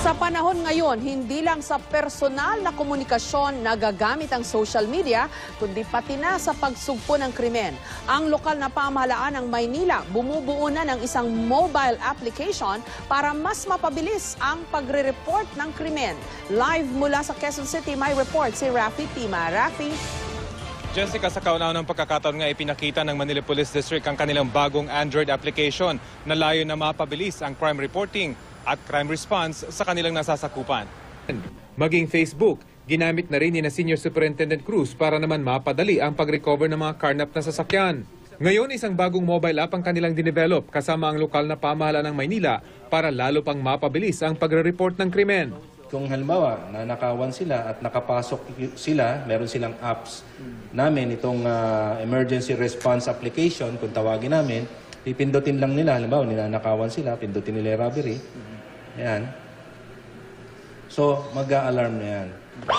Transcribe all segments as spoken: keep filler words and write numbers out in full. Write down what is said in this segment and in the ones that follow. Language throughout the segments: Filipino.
Sa panahon ngayon, hindi lang sa personal na komunikasyon nagagamit ang social media, kundi pati na sa pagsugpo ng krimen. Ang lokal na pamahalaan ng Maynila bumubuo na ng isang mobile application para mas mapabilis ang pagre-report ng krimen. Live mula sa Quezon City, may report si Rafi Tima. Rafi? Jessica, sa kauna-unang pagkakataon nga ipinakita ng Manila Police District ang kanilang bagong Android application na layo na mapabilis ang crime reporting at crime response sa kanilang nasasakupan. Maging Facebook, ginamit na rin ni na Senior Superintendent Cruz para naman mapadali ang pag-recover ng mga karnap na sasakyan. Ngayon, isang bagong mobile app ang kanilang dinevelop kasama ang lokal na pamahalaan ng Maynila para lalo pang mapabilis ang pagre-report ng krimen. Kung halimbawa, nanakawan sila at nakapasok sila, meron silang apps namin, itong uh, emergency response application, kung tawagin namin, pipindutin lang nila, halimbawa, ninanakawan sila, pindutin nila yung robbery. Yan. So, mag-a-alarm na yan.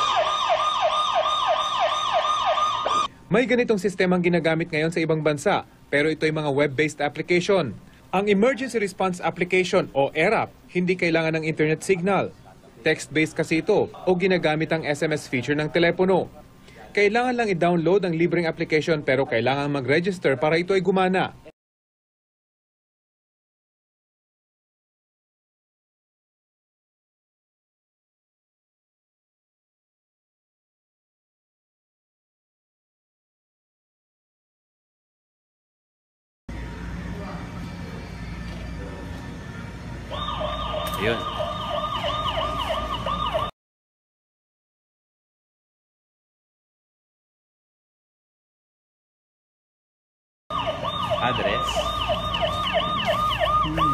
May ganitong sistemang ginagamit ngayon sa ibang bansa, pero ito ay mga web-based application. Ang Emergency Response Application o E R A P, hindi kailangan ng internet signal. Text-based kasi ito o ginagamit ang S M S feature ng telepono. Kailangan lang i-download ang libreng application pero kailangan mag-register para ito ay gumana. Yun. Address. Hmm.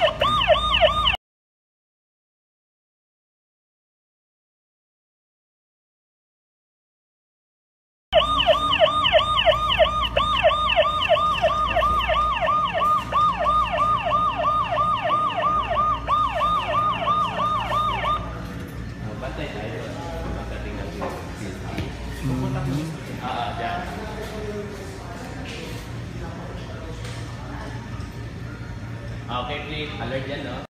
Ah, dyan. Okay, please. Alert yan, no?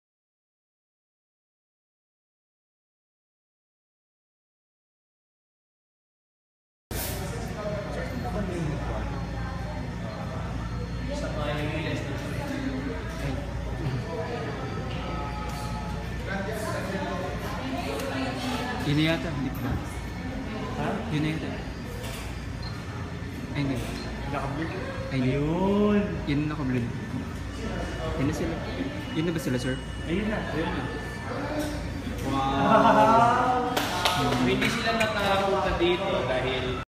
Yun na yata, hindi pa. Ha? Yun na yata. Ay, hindi. Naka-blue? Ay, hindi. Ayun! Yun na naka-blue. Yun na sila. Yun na ba sila, sir? Ayun na. Ayun na. Wow! Hindi sila nakapunta dito dahil